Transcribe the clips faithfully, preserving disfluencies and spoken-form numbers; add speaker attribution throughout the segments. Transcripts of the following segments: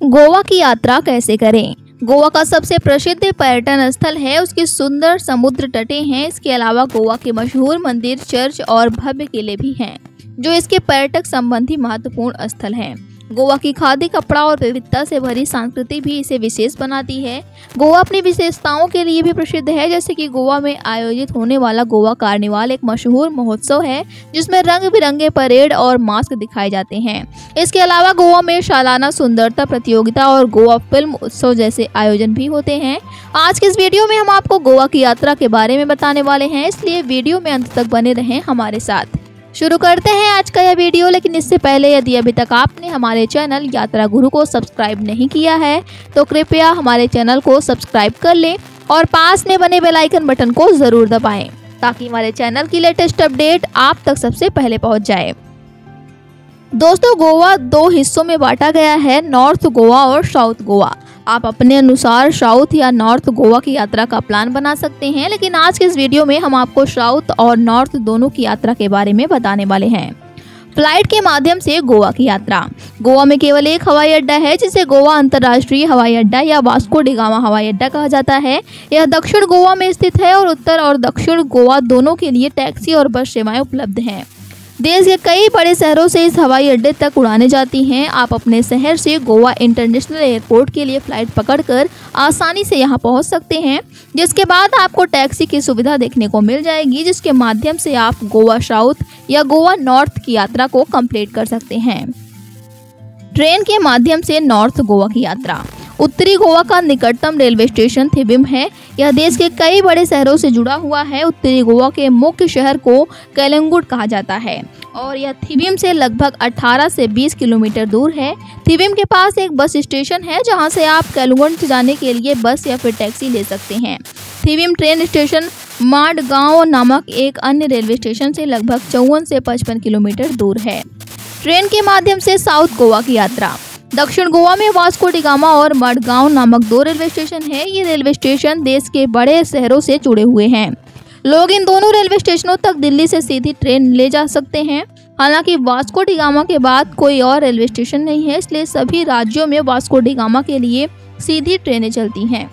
Speaker 1: गोवा की यात्रा कैसे करें। गोवा का सबसे प्रसिद्ध पर्यटन स्थल है, उसके सुंदर समुद्र तटें हैं। इसके अलावा गोवा के मशहूर मंदिर, चर्च और भव्य किले भी हैं, जो इसके पर्यटक संबंधी महत्वपूर्ण स्थल हैं। गोवा की खादी, कपड़ा और विविधता से भरी संस्कृति भी इसे विशेष बनाती है। गोवा अपनी विशेषताओं के लिए भी प्रसिद्ध है, जैसे कि गोवा में आयोजित होने वाला गोवा कार्निवाल एक मशहूर महोत्सव है, जिसमें रंग बिरंगे परेड और मास्क दिखाए जाते हैं। इसके अलावा गोवा में सालाना सुंदरता प्रतियोगिता और गोवा फिल्म उत्सव जैसे आयोजन भी होते हैं। आज के इस वीडियो में हम आपको गोवा की यात्रा के बारे में बताने वाले हैं, इसलिए वीडियो में अंत तक बने रहें हमारे साथ। शुरू करते हैं आज का यह वीडियो, लेकिन इससे पहले यदि अभी तक आपने हमारे चैनल यात्रा गुरु को सब्सक्राइब नहीं किया है तो कृपया हमारे चैनल को सब्सक्राइब कर लें और पास में बने बेल आइकन बटन को जरूर दबाएं, ताकि हमारे चैनल की लेटेस्ट अपडेट आप तक सबसे पहले पहुंच जाए। दोस्तों, गोवा दो हिस्सों में बांटा गया है, नॉर्थ गोवा और साउथ गोवा। आप अपने अनुसार साउथ या नॉर्थ गोवा की यात्रा का प्लान बना सकते हैं, लेकिन आज के इस वीडियो में हम आपको साउथ और नॉर्थ दोनों की यात्रा के बारे में बताने वाले हैं। फ्लाइट के माध्यम से गोवा की यात्रा। गोवा में केवल एक हवाई अड्डा है, जिसे गोवा अंतर्राष्ट्रीय हवाई अड्डा या वास्को डी गामा हवाई अड्डा कहा जाता है। यह दक्षिण गोवा में स्थित है और उत्तर और दक्षिण गोवा दोनों के लिए टैक्सी और बस सेवाएं उपलब्ध हैं। देश के कई बड़े शहरों से इस हवाई अड्डे तक उड़ानें जाती हैं। आप अपने शहर से गोवा इंटरनेशनल एयरपोर्ट के लिए फ्लाइट पकड़कर आसानी से यहां पहुंच सकते हैं, जिसके बाद आपको टैक्सी की सुविधा देखने को मिल जाएगी, जिसके माध्यम से आप गोवा साउथ या गोवा नॉर्थ की यात्रा को कंप्लीट कर सकते हैं। ट्रेन के माध्यम से नॉर्थ गोवा की यात्रा। उत्तरी गोवा का निकटतम रेलवे स्टेशन थिबिम है। यह देश के कई बड़े शहरों से जुड़ा हुआ है। उत्तरी गोवा के मुख्य शहर को कैलंगुड कहा जाता है और यह थिबिम से लगभग अठारह से बीस किलोमीटर दूर है। थिबिम के पास एक बस स्टेशन है, जहां से आप कैलंगुड जाने के लिए बस या फिर टैक्सी ले सकते हैं। थिबिम ट्रेन स्टेशन माडगांव नामक एक अन्य रेलवे स्टेशन से लगभग चौवन से पचपन किलोमीटर दूर है। ट्रेन के माध्यम से साउथ गोवा की यात्रा। दक्षिण गोवा में वास्को डी गामा और मडगांव नामक दो रेलवे स्टेशन है। ये रेलवे स्टेशन देश के बड़े शहरों से जुड़े हुए हैं। लोग इन दोनों रेलवे स्टेशनों तक दिल्ली से सीधी ट्रेन ले जा सकते हैं। हालांकि वास्को डी गामा के बाद कोई और रेलवे स्टेशन नहीं है, इसलिए सभी राज्यों में वास्को डी गामा के लिए सीधी ट्रेनें चलती हैं,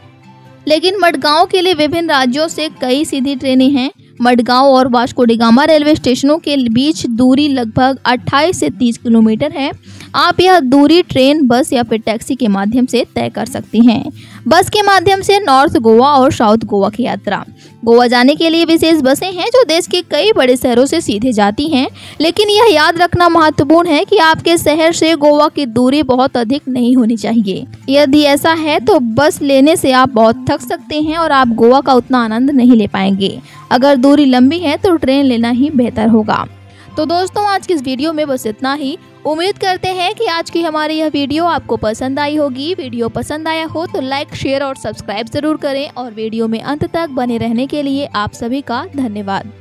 Speaker 1: लेकिन मडगांव के लिए विभिन्न राज्यों से कई सीधी ट्रेनें हैं। मडगांव और वास्को डी गामा रेलवे स्टेशनों के बीच दूरी लगभग अट्ठाईस से तीस किलोमीटर है। आप यह दूरी ट्रेन, बस या फिर टैक्सी के माध्यम से तय कर सकती हैं। बस के माध्यम से नॉर्थ गोवा और साउथ गोवा की यात्रा। गोवा जाने के लिए विशेष बसें हैं, जो देश के कई बड़े शहरों से सीधे जाती हैं, लेकिन यह याद रखना महत्वपूर्ण है कि आपके शहर से गोवा की दूरी बहुत अधिक नहीं होनी चाहिए। यदि ऐसा है तो बस लेने से आप बहुत थक सकते हैं और आप गोवा का उतना आनंद नहीं ले पाएंगे। अगर दूरी लंबी है तो ट्रेन लेना ही बेहतर होगा। तो दोस्तों, आज की इस वीडियो में बस इतना ही। उम्मीद करते हैं कि आज की हमारी यह वीडियो आपको पसंद आई होगी। वीडियो पसंद आया हो तो लाइक, शेयर और सब्सक्राइब जरूर करें और वीडियो में अंत तक बने रहने के लिए आप सभी का धन्यवाद।